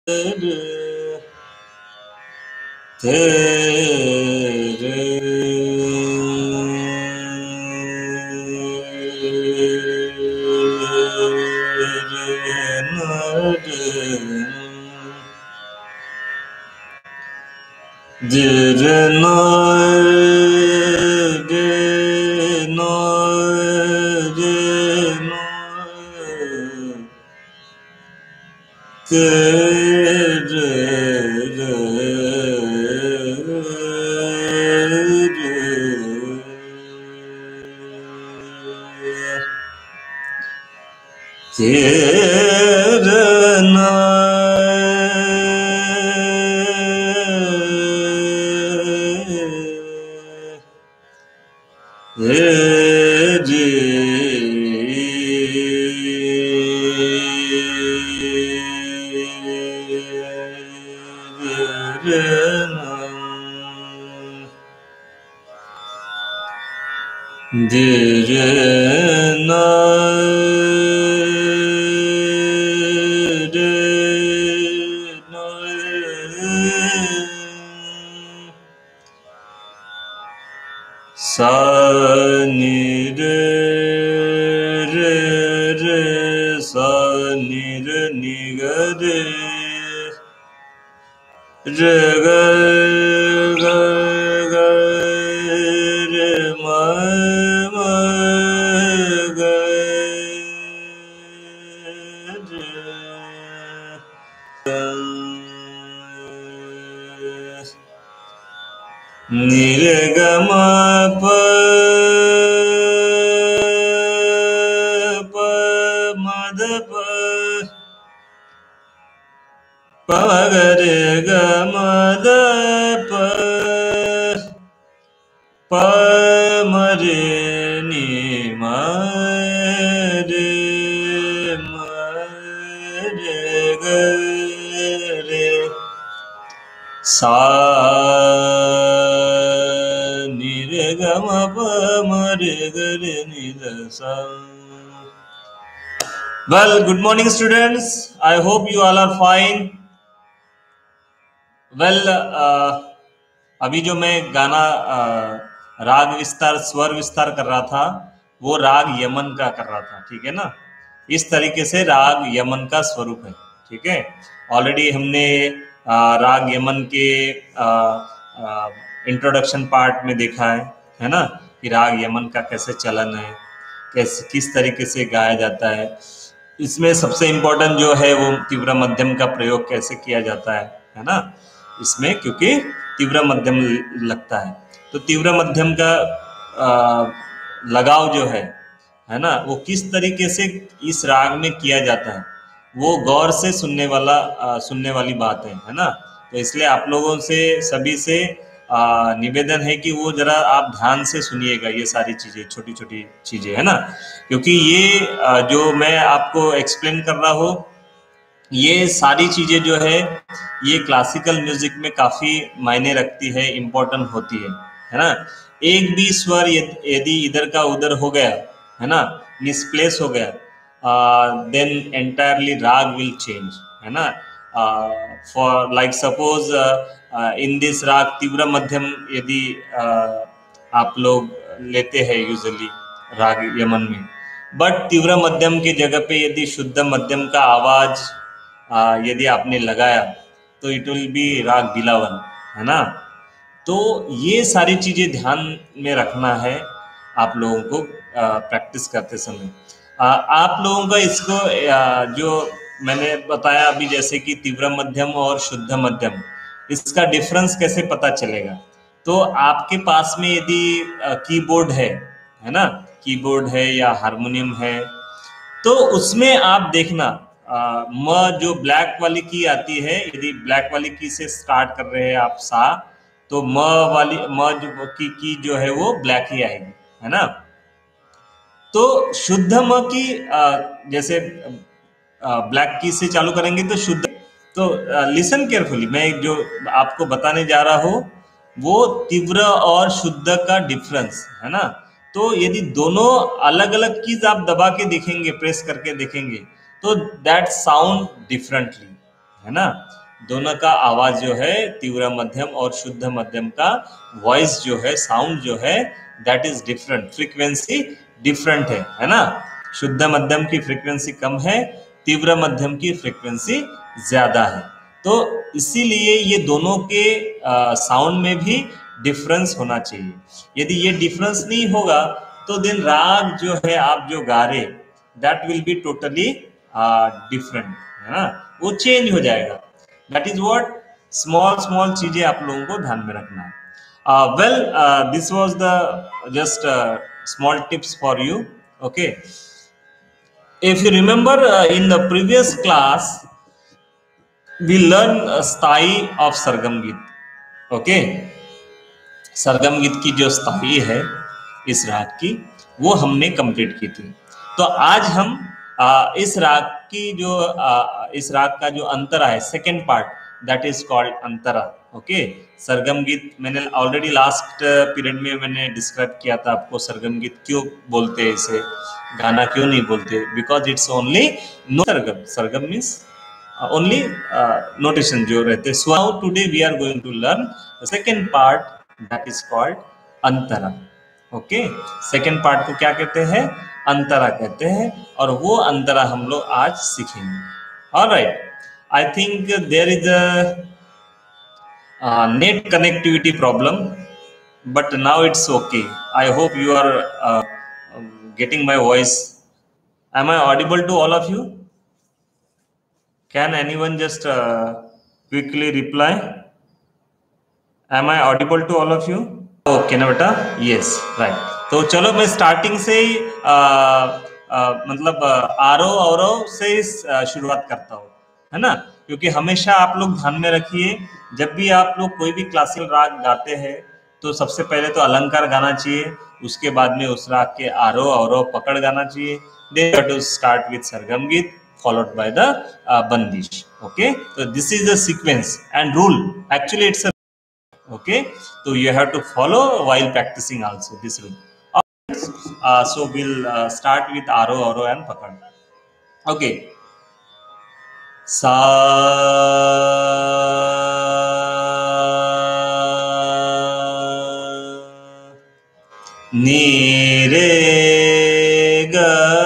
Well, good morning, students. I hope you all are fine. Well, अभी जो मैं गाना राग विस्तार स्वर विस्तार कर रहा था वो राग यमन का कर रहा था, ठीक है ना। इस तरीके से राग यमन का स्वरूप है, ठीक है। ऑलरेडी हमने राग यमन के इंट्रोडक्शन पार्ट में देखा है ना, कि राग यमन का कैसे चलन है, कैसे किस तरीके से गाया जाता है। इसमें सबसे इम्पोर्टेंट जो है वो तीव्र मध्यम का प्रयोग कैसे किया जाता है ना, इसमें क्योंकि तीव्र मध्यम लगता है। तो तीव्र मध्यम का लगाव जो है ना, वो किस तरीके से इस राग में किया जाता है वो गौर से सुनने वाली बात है ना। तो इसलिए आप लोगों से सभी से निवेदन है कि वो जरा आप ध्यान से सुनिएगा ये सारी चीजें, छोटी छोटी चीजें, है ना। क्योंकि ये जो मैं आपको एक्सप्लेन कर रहा हूँ ये सारी चीजें जो है ये क्लासिकल म्यूजिक में काफी मायने रखती है, इम्पोर्टेंट होती है ना। एक भी स्वर यदि इधर का उधर हो गया है ना, मिसप्लेस हो गया, then entirely raga will change, है ना। For like suppose in this raga tivra मध्यम यदि आप लोग लेते हैं यूजुअली राग यमन में, बट तीव्र मध्यम की जगह पे यदि शुद्ध मध्यम का आवाज यदि आपने लगाया तो इट विल बी राग बिलावन, है ना। तो ये सारी चीजें ध्यान में रखना है आप लोगों को प्रैक्टिस करते समय। आप लोगों का इसको जो मैंने बताया अभी, जैसे कि तीव्र मध्यम और शुद्ध मध्यम, इसका डिफरेंस कैसे पता चलेगा। तो आपके पास में यदि कीबोर्ड है ना, कीबोर्ड है या हारमोनियम है, तो उसमें आप देखना म जो ब्लैक वाली की आती है, यदि ब्लैक वाली की से स्टार्ट कर रहे हैं आप सा, तो म जो की जो है वो ब्लैक ही आएगी, है ना। तो शुद्ध म की जैसे ब्लैक की से चालू करेंगे तो शुद्ध, तो लिसन केयरफुली, मैं जो आपको बताने जा रहा हूँ वो तीव्र और शुद्ध का डिफरेंस है ना। तो यदि दोनों अलग अलग कीज आप दबा के देखेंगे, प्रेस करके देखेंगे, तो दैट साउंड डिफरेंटली, है ना। दोनों का आवाज जो है तीव्र मध्यम और शुद्ध मध्यम का वॉइस जो है, साउंड जो है, that is different, frequency different है ना। शुद्ध मध्यम की फ्रीक्वेंसी कम है, तीव्र मध्यम की फ्रीक्वेंसी ज्यादा है। तो इसीलिए ये दोनों के साउंड में भी डिफरेंस होना चाहिए। यदि ये डिफरेंस नहीं होगा तो दिन राग जो है आप जो गा रहे, that will be totally different, है ना, वो चेंज हो जाएगा। That is what small small चीजें आप लोगों को ध्यान में रखना है। Well, this was the just small tips for you. Okay, if you remember, in the previous class we learned sthayi of sargam geet. Okay, सरगम गीत की जो स्थाई है इस राग की, वो हमने कंप्लीट की थी। तो आज हम इस राग की जो इस राग का जो अंतरा है, second part, that is called antara. Okay, सरगम गीत मैंने ऑलरेडी लास्ट पीरियड में मैंने डिस्क्राइब किया था आपको, सरगम गीत क्यों बोलते हैं, इसे गाना क्यों नहीं बोलते, because it's only no sargam. Sargam means only notation जो रहते। So now today we are going to learn the second part, that is called antara. Okay, second part को क्या कहते हैं, अंतरा कहते हैं, और वो अंतरा हम लोग आज सीखेंगे। Alright, I think there is a net connectivity problem, but now it's okay. I hope you are getting my voice. Am I audible to all of you? Can anyone just quickly reply? Am I audible to all of you? Okay ना बेटा, yes, right. तो चलो मैं starting से ही मतलब आरोह अवरोह से शुरुआत करता हूँ, है ना, क्योंकि हमेशा आप लोग ध्यान में रखिए, जब भी आप लोग कोई भी क्लासिकल राग गाते हैं तो सबसे पहले तो अलंकार गाना चाहिए, उसके बाद में उस राग के आरोह अवरोह पकड़ गाना चाहिए। Then to start with sargam geet followed by the bandish. Okay, so this is the sequence and rule. Actually it's a, okay, so you have to follow while practicing also this rule. So we'll start with aroh aroh and pakad. Okay, sa ni re ga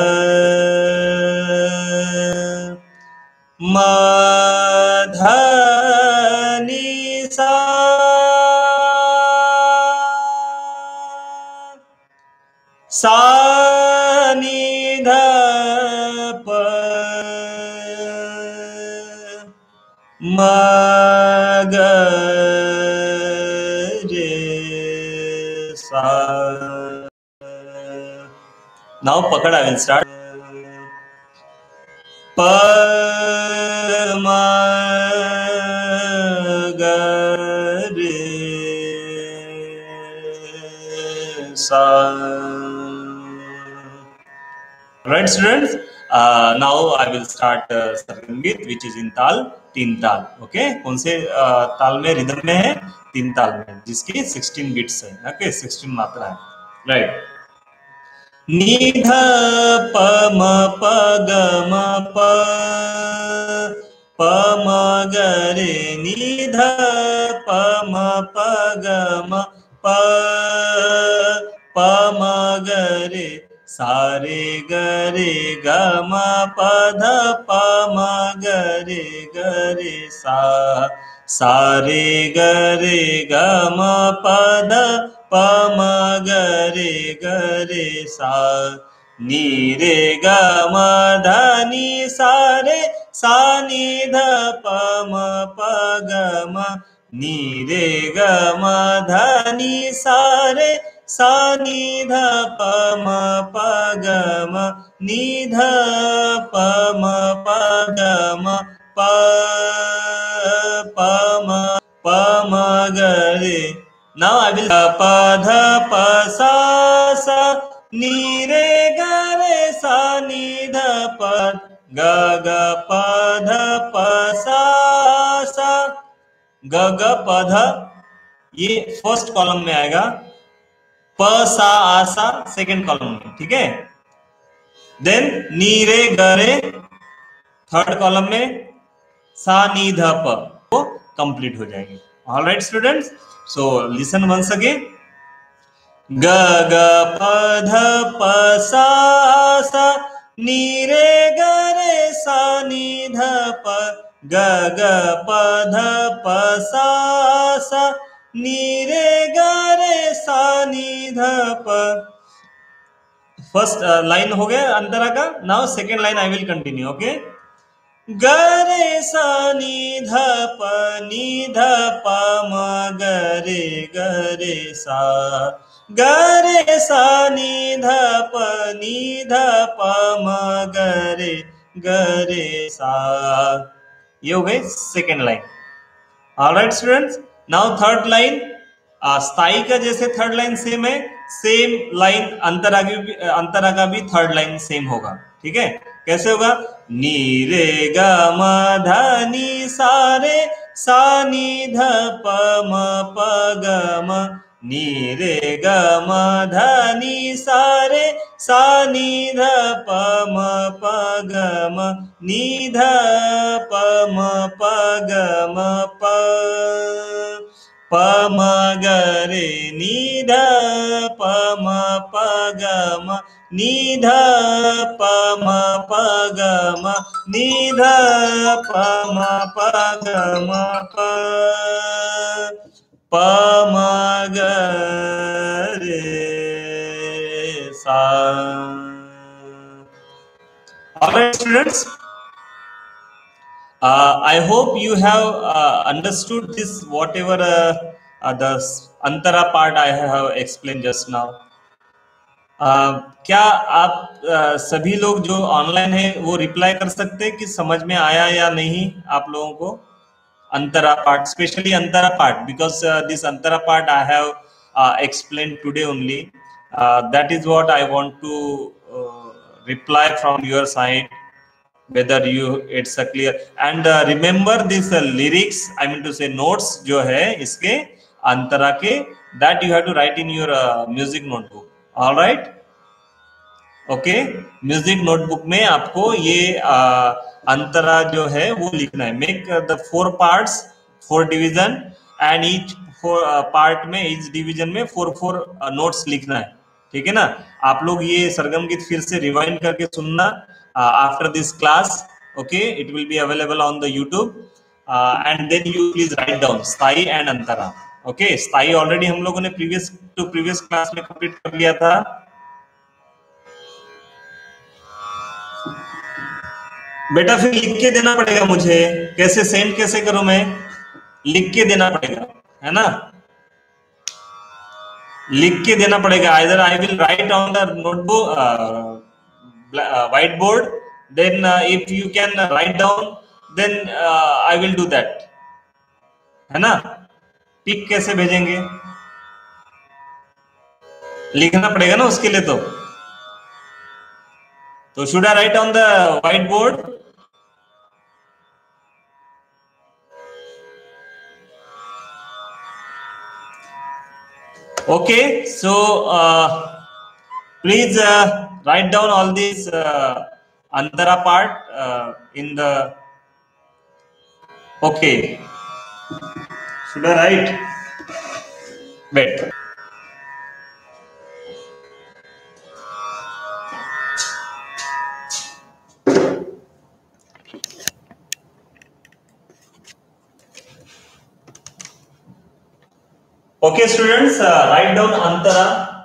ma dha ni sa सा नि ध प म ग रे सा। Now पकड़, I will start. प म ग रे सा। Right students, now I will start सरगम गीत which is in ताल, तीन ताल। ओके, कौन से ताल में, रिदम में है, तीन ताल में, जिसकी 16 बीट्स है। ओके, 16 मात्रा है। राइट, नी ध प म प ग म प प म ग रे, नी ध प म प ग म प प म ग रे सा रे ग रे ग म प ध प म ग रे सा रे ग रे ग म प ध प म ग रे सा। नी रे ग म ध नि सा रे सा नि ध प म प ग म, नी रे ग म ध नि सा रे सा नि ध प म प ग म, नि ध प म प ग म प प म ग रे। नाउ आई विल प ध प सा सा नि रे ग रे सा नि ध प ग ग प ध प सा सा ग ग प ध, ये फर्स्ट कॉलम में आएगा, प सा आ सा सेकेंड कॉलम में, ठीक है। देन नी रे ग रे थर्ड कॉलम में, सा नी ध प वो कंप्लीट हो जाएगी। Alright students, so listen once again. ग ग प ध प सा सा नी रे ग रे सा नी ध प ग ग प ध प सा सा नी रे ग रे सा नी ध प। फर्स्ट लाइन हो गया अंतरा का। Now second line I will continue. Okay, ग रे सा नी ध प म ग रे सा ग रे सा नी ध प म ग रे सा। ये हो गई second line. Alright students, now third line. स्थाई का जैसे थर्ड लाइन सेम है, सेम लाइन अंतरा का भी थर्ड लाइन सेम होगा। ठीक है, कैसे होगा? नी रे ग म ध नी सा रे सा नी ध प म प ग म नी रे ग म ध नी सा रे सा नी ध प म प ग म नी ध प म प ग म प प म ग रे नी ध प म प ग म नी ध प म प ग म नी ध प म प ग म प म ग रे सा। Alright students, I hope you have understood this whatever the antara part I have explained just now. क्या आप सभी लोग जो ऑनलाइन है वो रिप्लाई कर सकते हैं कि समझ में आया या नहीं आप लोगों को? अंतरा पार्ट, स्पेशली अंतरा पार्ट, बिकॉज दिस अंतरा part I have explained today only. That is what I want to reply from your side, whether you it's a clear and remember this lyrics, I mean to say notes जो है इसके अंतरा के, that you have to write in your music notebook. All right, okay, music notebook में आपको ये अंतरा जो है वो लिखना है। Make the 4 parts, 4 division and each 4 part में, ईच डिवीजन में 4 नोट्स लिखना है। ठीक है ना? आप लोग ये सरगम गीत फिर से रिवाइंड करके सुनना after this class. Okay, it will be available on the YouTube and then you please write down स्थाई एंड अंतरा। ओके, स्थाई ऑलरेडी हम लोगों ने प्रीवियस क्लास में कंप्लीट कर लिया था। बेटा फिर लिख के देना पड़ेगा मुझे, कैसे सेंड कैसे करूं मैं? लिख के देना पड़ेगा, है ना? लिख के देना पड़ेगा। Either I will write on the notebook white board, then if you can write down then I will do that, है ना? पिक कैसे भेजेंगे? लिखना पड़ेगा ना उसके लिए। तो should I write on the white board? Okay, so please write down all these antara part in the. Okay, should I write? Wait. Okay, students, write down antara.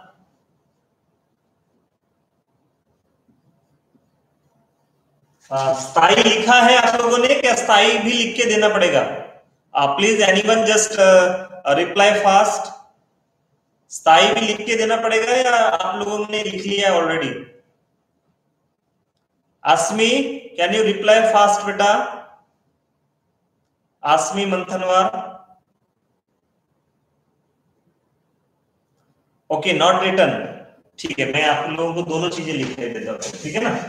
स्थाई लिखा है आप लोगों ने, क्या स्थाई भी लिख के देना पड़ेगा? Please anyone just reply fast. स्थाई भी लिख के देना पड़ेगा या आप लोगों ने लिख लिया already? Aasmi, can you reply fast बेटा? Aasmi Manthanwar. Okay, not written. ठीक है, मैं आप लोगों को दोनों चीजें लिख के देता हूं, ठीक है ना?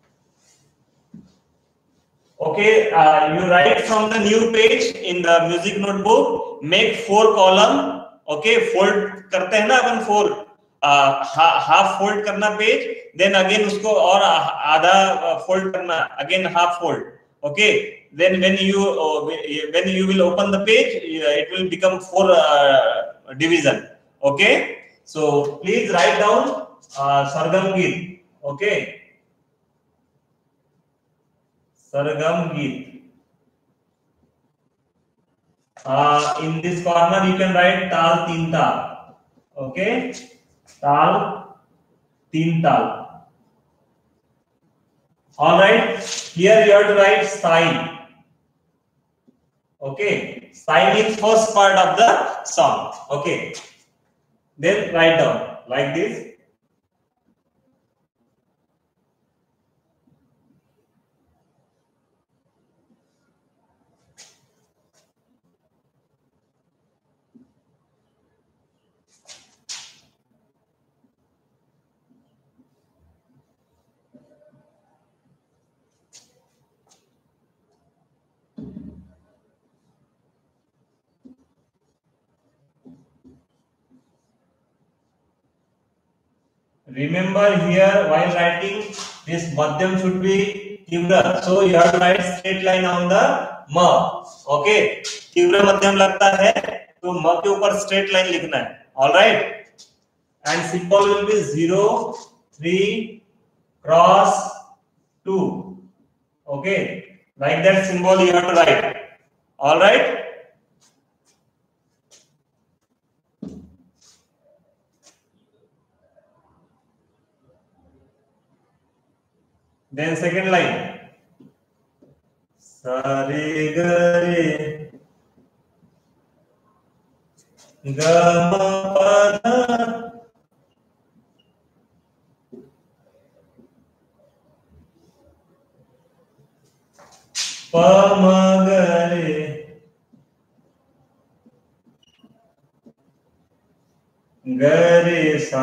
Okay, you write from the new page in the music notebook, make 4 column. Okay, fold करते हैं ना अपन 4, हाफ फोल्ड करना पेज, देन अगेन उसको और आधा फोल्ड करना, again half fold, Okay, then when you will open the page, it will become 4 division. Okay, so please write down Sargam Geet. Okay, Sargam Geet. In this corner you can write Tal Teen Tal. Okay, Tal Teen Tal. All right, here you have to write Sai. Okay, Sai means first part of the song. Okay, then write down like this. Remember here while writing this madhyam should be tivra, so you have to write straight line on the ma. Okay, tivra madhyam लगता है तो ma के ऊपर straight line लिखना है. All right, and symbol will be 0 3 cross 2. Okay, like that symbol you have to write. All right, then second line sare gare ga ma pa dha pa ma ga re ga re sa.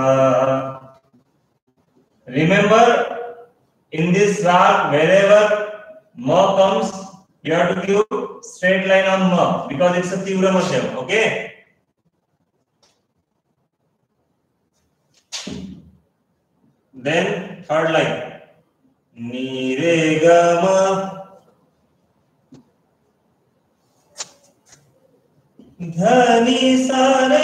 Remember, in this rag, wherever ma comes, you have to give straight line on ma because it's a tivra madhyam. Okay. Then third line, ni re ga ma dha ni sa re.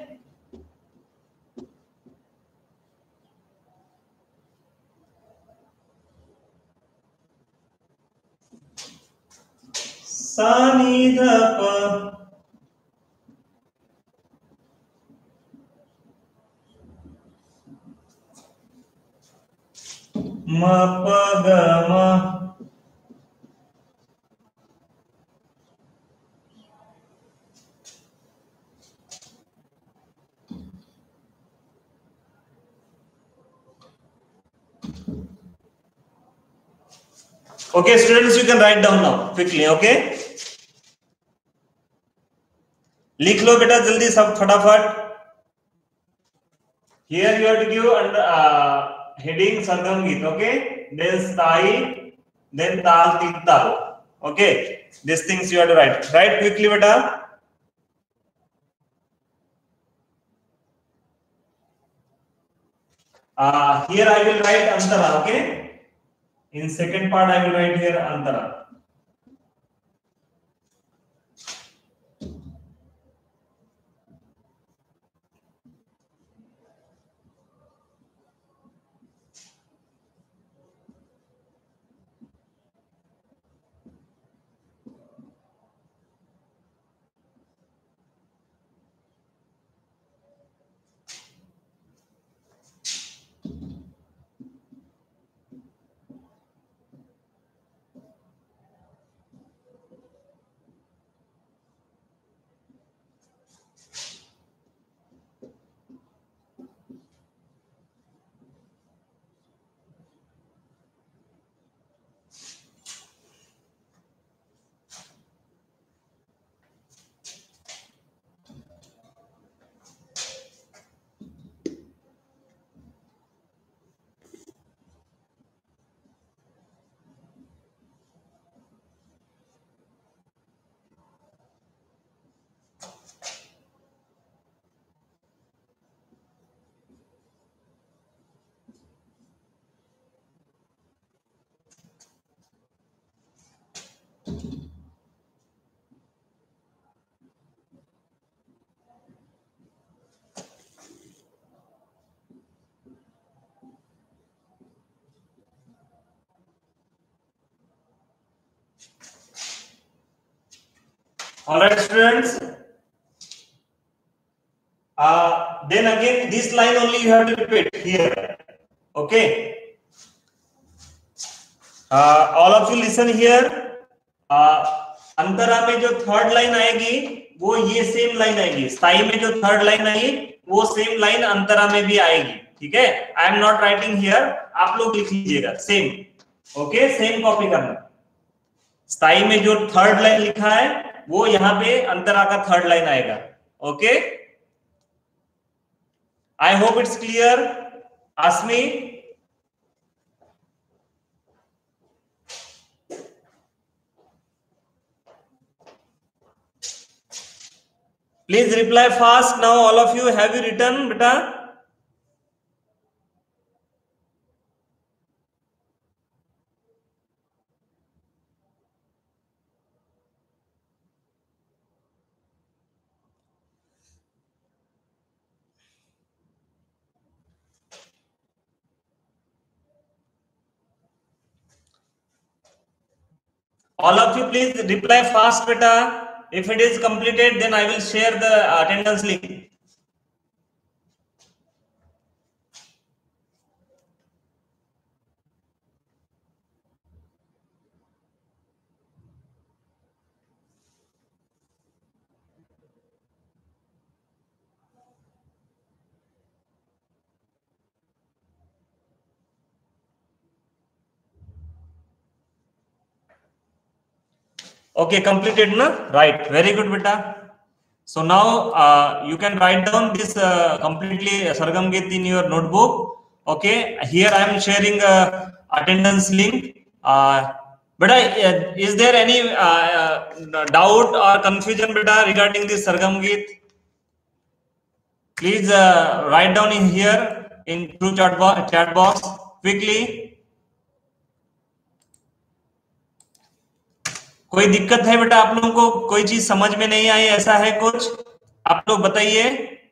Sa ni dha pa. Ma pa ga ma. Okay, students, you can write down now quickly. Okay, लिख लो बेटा जल्दी सब फटाफट. Here you have to give under heading Sargam Geet. Okay, then Sai, then Tal Teen Tal. Okay, these things you have to write. Write quickly beta. Here I will write Antara. Okay, in second part I will write here Antara. All right, students. Then again, this line only you have to repeat here. Okay. All of you listen here. अंतरा में जो third line आएगी वो ये same line आएगी. स्थाई में जो third line आएगी वो सेम लाइन अंतरा में भी आएगी. ठीक है. I am not writing here, आप लोग लिख लीजिएगा सेम. ओके, सेम कॉपी करना. स्थाई में जो थर्ड लाइन लिखा है वो यहाँ पे अंतरा का थर्ड लाइन आएगा. Okay, I hope it's clear. Aasmi, please reply fast now. All of you, have you written beta? All of you, please reply fast beta. If it is completed, then I will share the attendance link. Okay, completed na? Right, very good beta. So now you can write down this completely Sargam Git in your notebook. Okay, here I am sharing attendance link. Beta, is there any doubt or confusion beta regarding this Sargam Git? Please write down in here in through chat box quickly. कोई दिक्कत है बेटा आप लोगों को? कोई चीज समझ में नहीं आई, ऐसा है कुछ? आप लोग बताइए.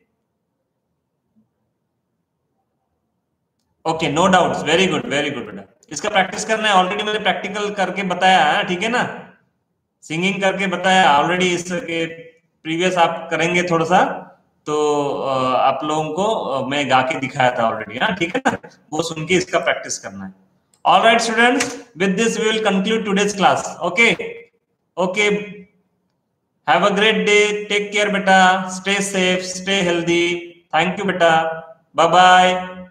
Okay, no doubts. Very good बेटा. इसका प्रैक्टिस करना है. ऑलरेडी मैंने प्रैक्टिकल करके बताया है. ठीक है ना, सिंगिंग करके बताया ऑलरेडी. इसके प्रीवियस आप करेंगे थोड़ा सा तो आप लोगों को मैं गा के दिखाया था ऑलरेडी. हाँ, ठीक है ना, वो सुन के इसका प्रैक्टिस करना है. All right students, with this we will conclude today's class. Okay. Okay, have a great day. Take care beta. Stay safe, stay healthy. Thank you beta. Bye bye.